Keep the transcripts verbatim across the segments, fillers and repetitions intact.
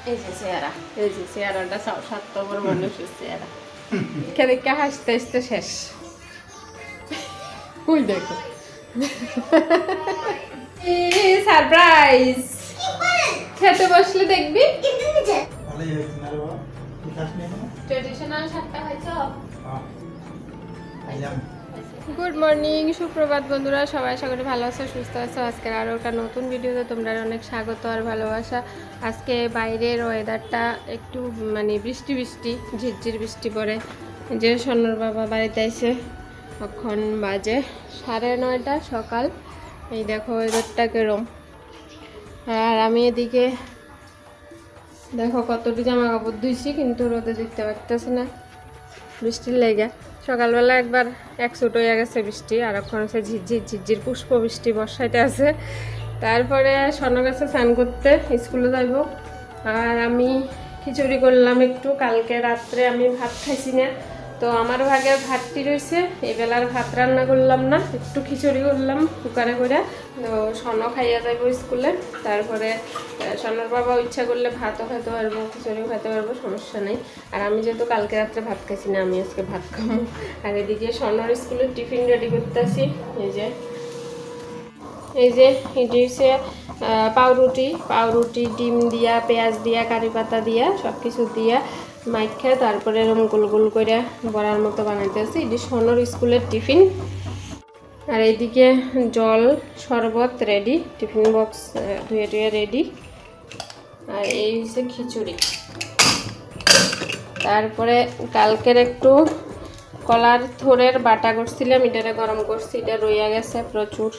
এই যে চেহারা, এই যে চেহারাটা স্বার্থপর মানুষের চেহারা। খেলে কে হাসতে হাসতে শেষ। কই দেখো সারপ্রাইজ, খেতে বসলে দেখবি। ট্রেডিশনাল শাকটা খাইছো? গুড মর্নিং, সুপ্রভাত বন্ধুরা, সবাই আশা করি ভালো আছো, সুস্থ আছো। আজকের আরও একটা নতুন ভিডিওতে তোমরা অনেক স্বাগত আর ভালোবাসা। আজকে বাইরের ওয়েদারটা একটু মানে বৃষ্টি বৃষ্টি ঝিরঝির বৃষ্টি পড়ে। যে সোনার বাবা বাড়িতে এসে এখন বাজে সাড়ে নয়টা সকাল। এই দেখো ওয়েদারটা কেরম। আর আমি এদিকে দেখো কতটি জামা কাপড় ধুইছি, কিন্তু রোদে দেখতে পারতেছে না বৃষ্টির লেগে। সকালবেলা একবার এক ছুট হয়ে গেছে বৃষ্টি, আর এখন হচ্ছে ঝিরঝির ঝিরঝির পুষ্প বৃষ্টি বর্ষাইতে আছে। তারপরে সোনা গেছে স্নান করতে, স্কুলে যাইব। আর আমি খিচুড়ি করলাম একটু, কালকে রাত্রে আমি ভাত খাইছি না, তো আমার ভাগের ভাতটি রয়েছে। এই বেলার ভাত রান্না করলাম না, একটু খিচুড়ি করলাম কুকারে করে। তো সোনা খাইয়া যাইব স্কুলে। তারপরে সোনার বাবা ইচ্ছা করলে ভাতও খাইতে পারবো, খিচুড়িও খাইতে পারবো, সমস্যা নেই। আর আমি যেহেতু কালকে রাত্রে ভাত খাইছি না, আমি আজকে ভাত খাবো। আর এদিকে সোনার স্কুলের টিফিন রেডি করতেছি। এই যে এই যে এটি হচ্ছে পাউরুটি, পাউরুটি ডিম দিয়া, পেঁয়াজ দিয়া, কারি পাতা দিয়া, সব কিছু দিয়া মাইখা তারপরে এরকম গোল গোল করে বড়ার মতো বানাইতেছি। এটি সোনার স্কুলের টিফিন। আর এইদিকে জল শরবত রেডি, টিফিন বক্স ধুয়ে ধুয়ে রেডি। আর এই হচ্ছে খিচুড়ি। তারপরে কালকের একটু কলার থোড়ের বাটা করছিলাম, এটারে গরম করছি, এটা রইয়া গেছে প্রচুর।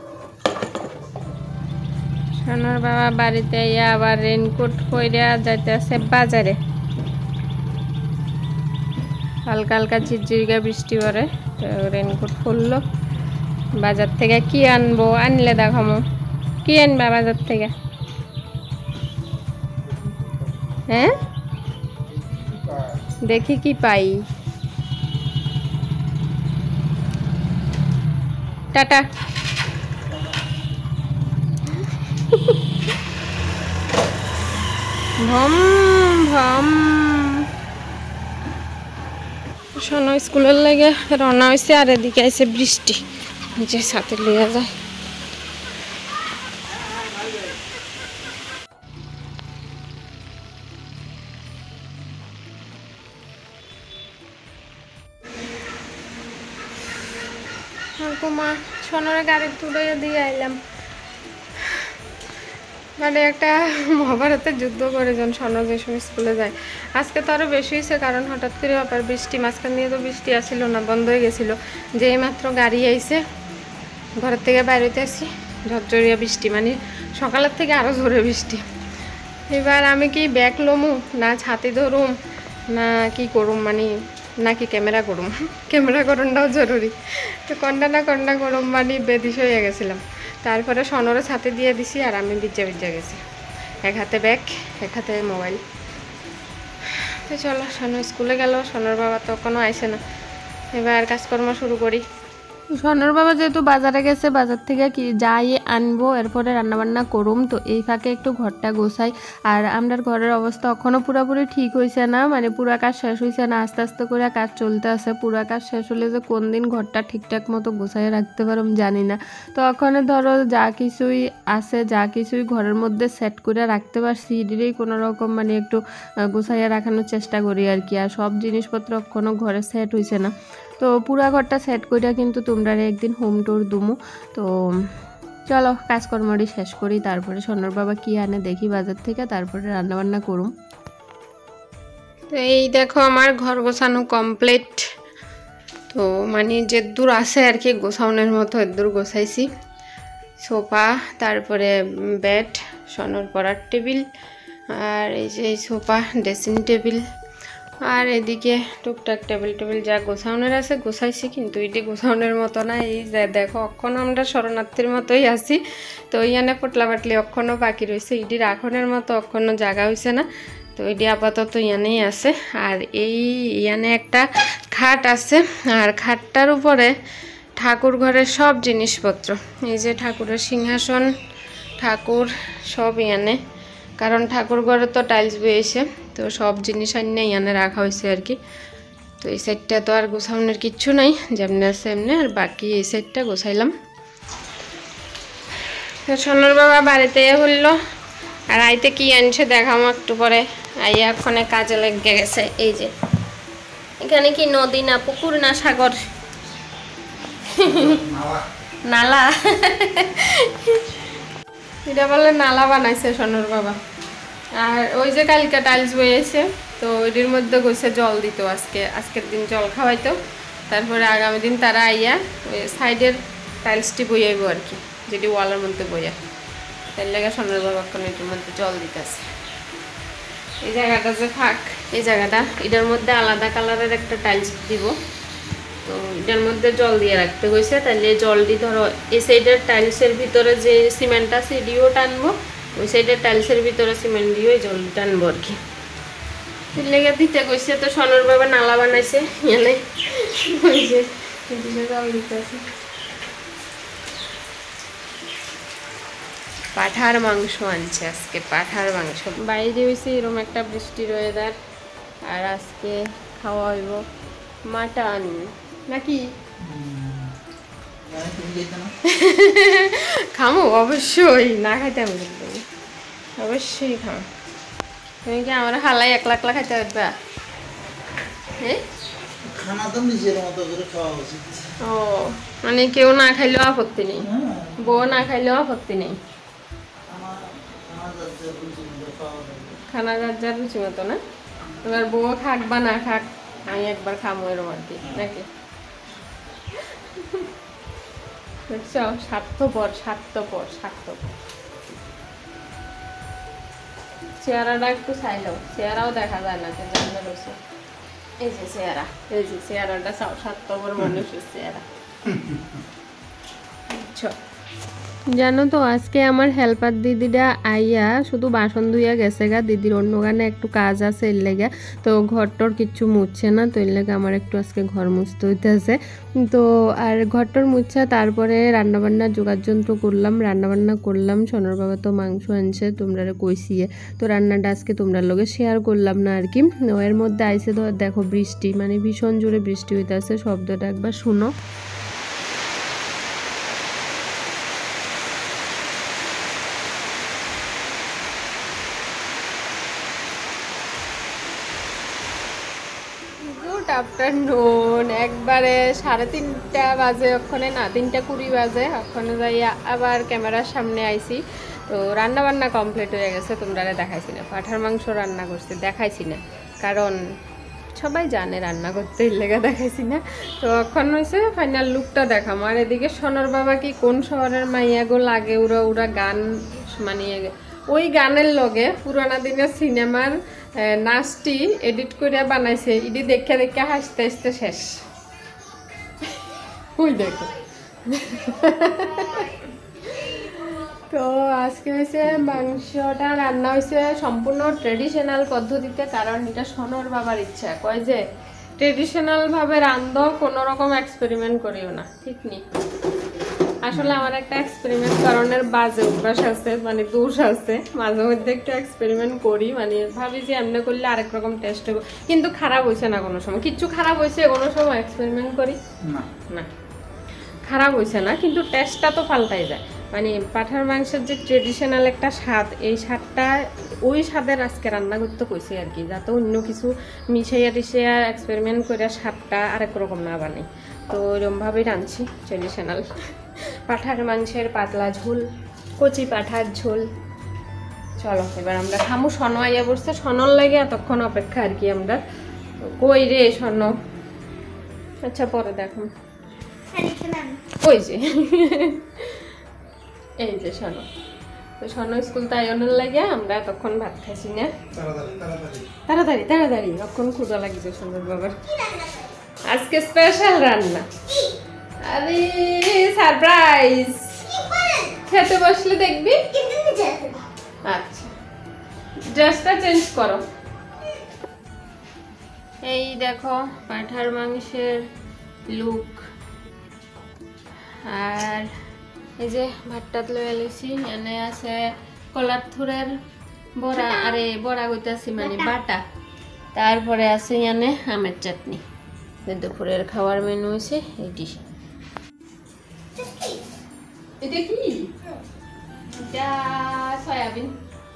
সোনার বাবা বাড়িতে ইয়া আবার রেনকোট পইরা যাইতেছে বাজারে। হালকা হালকা ঝিরঝিরিকা বৃষ্টি পড়ে, তো রেনকোট খুললো। বাজার থেকে কি আনবো, আনলে দেখামো। কি আনবা বাজার থেকে? হ্যাঁ, দেখি কি পাই। টাটা। ভম ভম। সোনা স্কুলের লাগে রওনা হয়েছে, আর এদিকে আছে বৃষ্টি, যে সাথে লিয়া যায়। মা সোনার গাড়ি তুলে দিয়ে আইলাম। মানে একটা মহাভারতের যুদ্ধ করে যখন সোনা যে সময় স্কুলে যায়। আজকে তো আরও বেশি হয়েছে, কারণ হঠাৎ করে আবার বৃষ্টি, মাঝখান দিয়ে তো বৃষ্টি আসছিল না, বন্ধ হয়ে গেছিলো। যেই মাত্র গাড়ি আইছে, ঘরের থেকে বাইরেতে আসি, ঝরঝরিয়া বৃষ্টি, মানে সকালের থেকে আরও জোরে বৃষ্টি। এবার আমি কি ব্যাগ লমু না ছাতি ধরুম না কি করুম, মানে নাকি ক্যামেরা করুম। ক্যামেরা করণটাও জরুরি, তো কন্ডা না কন্ডা করুম, মানে বেদিস হয়ে গেছিলাম। তারপরে সোনারও ছাতে দিয়ে দিছি, আর আমি বিজ্জা বিজ্জা গেছি, এক হাতে ব্যাগ এক হাতে মোবাইল। তো চলো, সোনা স্কুলে গেল, সোনার বাবা তো কোনো আইসে না। এবার কাজকর্ম শুরু করি। সোনার বাবা যেহেতু বাজারে গেছে, বাজার থেকে কি যাই আনবো, এরপরে রান্নাবান্না করুম। তো এই ফাঁকে একটু ঘরটা গোছাই। আর আমরার ঘরের অবস্থা এখনও পুরোপুরি ঠিক হয়েছে না, মানে পুরা কাজ শেষ হয়েছে না, আস্তে আস্তে করে কাজ চলতে আছে। পুরা কাজ শেষ হলে যে কোন দিন ঘরটা ঠিকঠাক মতো গোছাই রাখতে পারম জানি না। তো ওখানে ধরো যা কিছুই আছে, যা কিছুই ঘরের মধ্যে সেট করে রাখতে পারছি, এটিরই কোনো রকম মানে একটু গোছাইয়া রাখানোর চেষ্টা করি আর কি। আর সব জিনিসপত্র এখনও ঘরে সেট হয়েছে না। তো পুরা ঘরটা সেট করিয়া কিন্তু তোমরা একদিন হোম ট্যুর দুমু। তো চলো কাজকর্মটি শেষ করি, তারপরে সোনার বাবা কি আনে দেখি বাজার থেকে, তারপরে রান্নাবান্না করুম। তো এই দেখো আমার ঘর গোছানো কমপ্লিট। তো মানে যে দূর আছে আর কি গোছানোর মতো, এদূর গোছাইছি। সোফা, তারপরে বেড, সোনার পড়ার টেবিল, আর এই যে সোফা, ড্রেসিং টেবিল, আর এদিকে টুকটাক টেবিল টেবিল যা গোছানোর আছে গোছাইছি, কিন্তু এটি গোছানোর মতো না। এই যে দেখো অক্ষণ আমরা শরণার্থীর মতোই আছি। তো ইয়ানে পটলা পাটলি অক্ষণও বাকি রয়েছে, এটি রাখনের মতো অক্ষণ জায়গা হয়েছে না। তো এটি আপাতত ইয়ানেই আছে। আর এই ইয়ানে একটা খাট আছে, আর খাটটার উপরে ঠাকুর ঘরের সব জিনিসপত্র, এই যে ঠাকুরের সিংহাসন, ঠাকুর সব ইয়ানে, কারণ ঠাকুর ঘরে তো টাইলস বয়েছে, তো সব জিনিস আনিয়ে এখানে রাখা হয়েছে আর কি। তো এই সাইডটা তো আর গোছানোর কিচ্ছু নাই, যেমনি আছে এমনি, আর বাকি এই সাইডটা গোছাইলাম। সোনুর বাবা বাড়িতে হইল, আর আইতে কি আনছে দেখামো একটু পরে। আইয়া ওখানে কাজে লেগে গেছে। এই যে এখানে কি নদী না পুকুর না সাগর, নালা, এটা বলে নালা বানাইছে সোনুর বাবা। আর ওই যে কালকে টাইলস বয়েছে, তো ওইটির মধ্যে গেছে জল দিত আজকে, আজকের দিন জল খাওয়াইতো, তারপরে আগামী দিন তারা আইয়া ওই সাইডের টাইলসটি বইয়াইব আর কি, যেটি ওয়ালের মধ্যে বইয়া, তার লেগে সোনুর বাবা কোনো এটির মধ্যে জল দিতেছে। এই জায়গাটা যে ফাঁক, এই জায়গাটা এটার মধ্যে আলাদা কালারের একটা টাইলস দিব, তো এটার মধ্যে জল দিয়ে রাখতে হয়েছে। তাহলে জলটি ধরো এই সাইডের টাইলসের ভিতরে যে সিমেন্ট আছে এটিও টানবো, ওই সাইডের টাইলসের ভিতরে সিমেন্ট দিয়ে ওই জল টানবো আর কি, লেগে দিতে কইছে। তো সোনুর বাবা নালা বানাইছে এখানে, ওই যে জল দিতেছে। পাঠার মাংস আনছে আজকে, পাঠার মাংস। বাইরে হয়েছে এরকম একটা বৃষ্টির ওয়েদার, আর আজকে খাওয়া হইব মাটন নাকি? খামো অবশ্যই, না খাইতে আমি অবশ্যই খাও। তুমি কি আমার হালাই এক লাখ লাখ খাইতে পারবা? ও মানে কেউ না খাইলেও আপত্তি নেই, বউ না খাইলেও আপত্তি নেই, খানা যার যার রুচি মতো না। এবার বউ খাক বা না খাক, আমি একবার খামো এরম আর কি, নাকি? দেখছো স্বার্থপর, স্বার্থপর, স্বার্থপর। চেহারাটা একটু চাইলেও, চেহারাও দেখা যায় না, জানতে রয়েছে। এই যে চেহারা, এই যে চেহারাটা স্বার্থপর মানুষের চেহারা। বুঝছো? জানো তো আজকে আমার হেল্পার দিদিটা আইয়া শুধু বাসন ধুইয়া গেছে গা, দিদির অন্য গানে একটু কাজ আছে এর লেগে, তো ঘরটর কিচ্ছু মুছছে না, তো এর লেগে আমার একটু আজকে ঘর মুছতে হইতেছে। তো আর ঘরটর মুছা তারপরে রান্নাবান্না যোগাযন্ত্র করলাম, রান্নাবান্না করলাম। সোনার বাবা তো মাংস আনছে, তোমরা কইসিয়ে, তো রান্নাটা আজকে তোমরা লগে শেয়ার করলাম না আর কি। এর মধ্যে আইসে ধর দেখো বৃষ্টি, মানে ভীষণ জোরে বৃষ্টি হইতেছে, শব্দটা একবার শুনো। আফটারনুন একবারে সাড়ে তিনটা বাজে, ওখানে না তিনটা কুড়ি বাজে, ওখানে যাইয়া আবার ক্যামেরার সামনে আইছি। তো রান্না বান্না কমপ্লিট হয়ে গেছে, তোমরা দেখাইছি না, পাঠার মাংস রান্না করছি, দেখাইছি না কারণ সবাই জানে রান্না করতে, লেগে দেখাইছি না। তো এখন হয়েছে ফাইনাল লুকটা দেখাম। আর এদিকে সোনার বাবা কি কোন শহরের মাইয়াগো লাগে, ওরা ওরা গান মানে ওই গানের লগে পুরানা দিনের সিনেমার নাচটি এডিট করে বানাইছে, ইডি দেখে দেখে হাসতে হাসতে শেষ। ওই দেখো। তো আজকে হয়েছে মাংসটা রান্না হয়েছে সম্পূর্ণ ট্রেডিশনাল পদ্ধতিতে, কারণ এটা সোনার বাবার ইচ্ছা, কয় যে ট্রেডিশনাল ভাবে রান্ধো, কোনো রকম এক্সপেরিমেন্ট করিও না, ঠিক নেই। আসলে আমার একটা এক্সপেরিমেন্ট কারণের বাজে অভ্যাস আছে, মানে দোষ আছে, মাঝে মধ্যে একটু এক্সপেরিমেন্ট করি, মানে ভাবি যে এমনি করলে আরেক রকম টেস্ট হবে, কিন্তু খারাপ হয়েছে না কোনো সময়, কিচ্ছু খারাপ হয়েছে কোনো সময় এক্সপেরিমেন্ট করি না, না খারাপ হয়েছে না, কিন্তু টেস্টটা তো পাল্টাই যায়। মানে পাঠার মাংসের যে ট্রেডিশনাল একটা স্বাদ, এই স্বাদটা ওই স্বাদের আজকে রান্না করতে কইছে আর কি, যাতে অন্য কিছু মিশাইয়া টিশাইয়া এক্সপেরিমেন্ট করে স্বাদটা আরেক রকম না বানাই। তো ওইরকমভাবেই রাঁধছি ট্রেডিশনাল পাঠার মাংসের পাতলা ঝোল, কচি পাঠার ঝোল। চলো এবার আমরা খামু, সনো আইয়া বসছে, সনর লাগে এতক্ষণ অপেক্ষা আর কি আমরা। কই রে সন? আচ্ছা পরে দেখো, ওই যে এই যে সনো, তো সনো স্কুল তাইনের লাগে আমরা এতক্ষণ ভাত খাইছি না, তাড়াতাড়ি তাড়াতাড়ি তখন ক্ষুধা লাগিছে সোনার বাবার। আজকে স্পেশাল রান্না, আরে সারপ্রাইজ, খেতে বসলে দেখবি। আচ্ছা ড্রেসটা চেঞ্জ করো। এই দেখো পাঠার মাংসের লুক, আর এই যে ভাতটা লয়ে এলেছি, এনে আছে কলার থুরের বড়া আরে বড়া কইতাছি মানে বাটা তারপরে আছে এখানে আমের চাটনি দুপুরের খাওয়ার মেনু হইছে এইটি এটা কি এটা সয়াবিন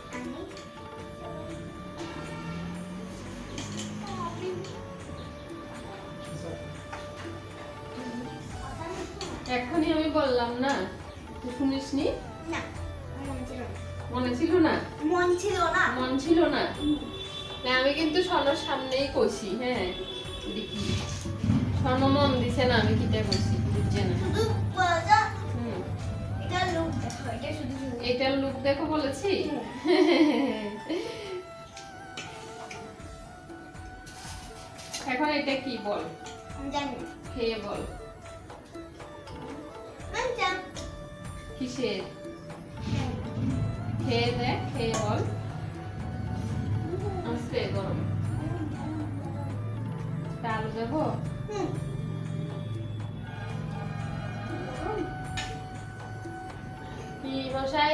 এখনই আমি বললাম না তুই শুনিসনি না মনে ছিল না মন ছিল না মন ছিল না না আমি কিন্তু সনর সামনেই কইছি হ্যাঁ দেখি সন মন দিছে না আমি কিটা কইছি বুঝছে না শুধু বলা হুম এটা লুক দেখো এটা শুধু এটার লুক দেখো বলেছি এখন এটা কি বল আমি জানি না। খেয়ে বল আমি জানি কিসের খেয়ে দেখ খেয়ে বল আস্তে গরম তার দেবো হুম কি মশাই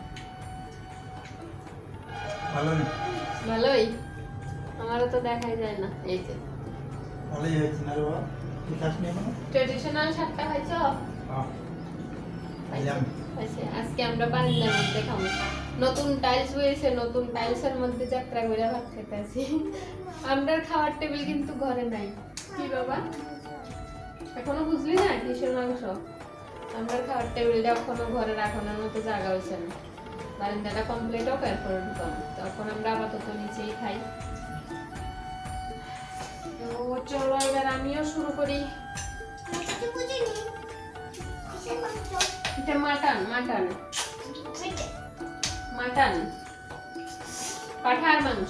ভালোই ভালোই আমারও তো দেখাই যায় না এই যে ভালোই হয়েছে না রে বাবা কি খাস নি এখনো ট্রেডিশনাল শাকটা খাইছো হ্যাঁ খাইলাম আচ্ছা আজকে আমরা বারান্দার মধ্যে খাবো নতুন টাইলস হয়েছে নতুন টাইলসের মধ্যে যাত্রা করে ভাত খেতে আছি আমরা খাওয়ার টেবিল কিন্তু ঘরে নাই কি বাবা এখনো বুঝলি না কিসের মাংস আমরা খাওয়ার টেবিলটা এখনো ঘরে রাখানোর মতো জায়গা হয়েছে না বারান্দাটা কমপ্লিট হোক এরপরে ঢুকাম তখন আমরা আপাতত নিচেই খাই তো চলো এবার আমিও শুরু করি আমি বুঝিনি কিসের মাংস এটা মাটন মাটন এটা মাটন পাঠার মাংস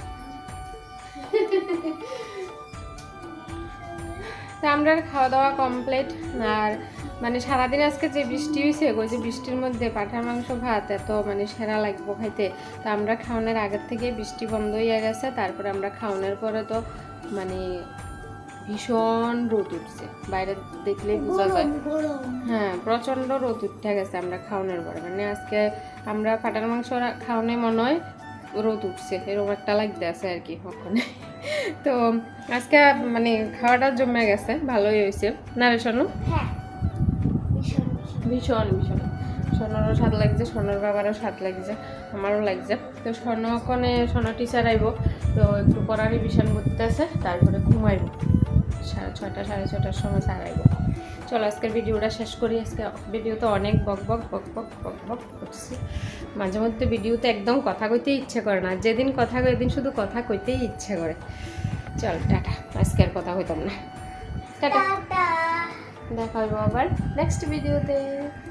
তা আমরা খাওয়া দাওয়া কমপ্লিট আর মানে সারাদিন আজকে যে বৃষ্টি হয়েছে ওই যে বৃষ্টির মধ্যে পাঠার মাংস ভাত এত মানে সেরা লাগবো খাইতে তো আমরা খাওয়ানোর আগের থেকে বৃষ্টি বন্ধ হয়ে গেছে তারপরে আমরা খাওয়ানোর পরে তো মানে ভীষণ রোদ উঠছে বাইরে দেখলেই বোঝা যায় গরম হ্যাঁ প্রচণ্ড রোদ উঠে গেছে আমরা খাওয়ানোর পরে মানে আজকে আমরা পাটার মাংস খাওয়ানো মনে হয় রোদ উঠছে এরকম একটা লাগতে আছে আর কি ওখানে তো আজকে মানে খাওয়াটা জমে গেছে ভালোই হয়েছে না রে সোনু হ্যাঁ ভীষণ ভীষণ ভীষণ সোনারও স্বাদ লাগছে সোনার বাবারও স্বাদ লাগছে আমারও লাগছে তো সোন ওখানে সোনা টিচার আইব তো একটু পড়ার রিভিশন করতে আছে তারপরে ঘুমাইব সাড়ে ছটা সাড়ে ছটার সময় ছাড়াইব চলো আজকের ভিডিওটা শেষ করি আজকে ভিডিওতে অনেক বক বক বক বক বক বক করছি মাঝে মধ্যে ভিডিওতে একদম কথা কইতেই ইচ্ছে করে না যেদিন কথা কই এদিন শুধু কথা কইতেই ইচ্ছে করে চল টাটা আজকে আর কথা কইতাম না টাটা টাটা দেখা হইব আবার নেক্সট ভিডিওতে